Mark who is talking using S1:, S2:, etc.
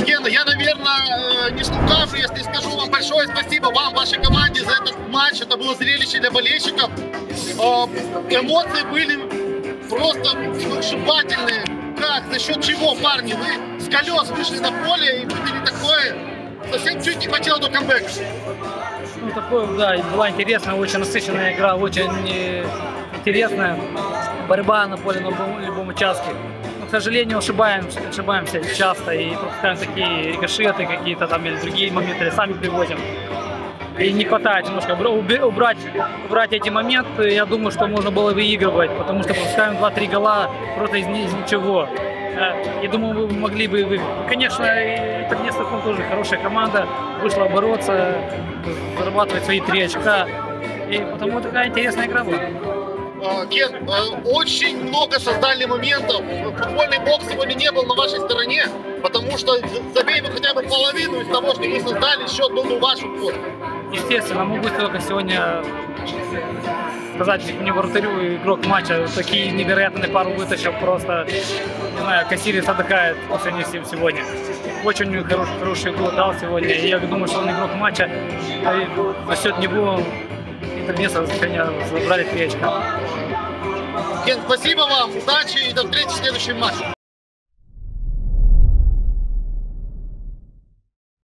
S1: Ген, я, наверное, не слукавлю, если скажу вам большое спасибо вам, вашей команде за этот матч. Это было зрелище для болельщиков. Эмоции были просто сногсшибательные. Как, за счет чего, парни? Вы с колес вышли на поле и выдали такое. Совсем чуть не хватило до камбэка.
S2: Ну, такое, да, была интересная, очень насыщенная игра, очень интересная борьба на поле на любом участке. Но, к сожалению, ошибаемся часто и пропускаем такие рикошеты какие-то там или другие моменты, сами привозим. И не хватает немножко убрать эти моменты. Я думаю, что можно было выигрывать, потому что пропускаем 2-3 гола просто из ничего. Я думаю, вы могли бы выиграть. Конечно, и Поднестровском тоже хорошая команда, вышла бороться, зарабатывать свои 3 очка. И потому такая интересная игра была.
S1: Ген, очень много создали моментов. Футбольный бокс сегодня не был на вашей стороне, потому что забей вы хотя бы половину из того, что вы создали, счет был у вашего фото.
S2: Естественно, могу только сегодня сказать мне вратарю, игрок матча, такие невероятные пару вытащил, просто, не знаю, Кассирис отдыхает по сравнению с ним сегодня. Очень хороший гол дал сегодня, и я думаю, что он игрок матча, и за счет него Интернеса забрали 3 очка.
S1: Ген, спасибо вам, удачи и до встречи в следующем матче.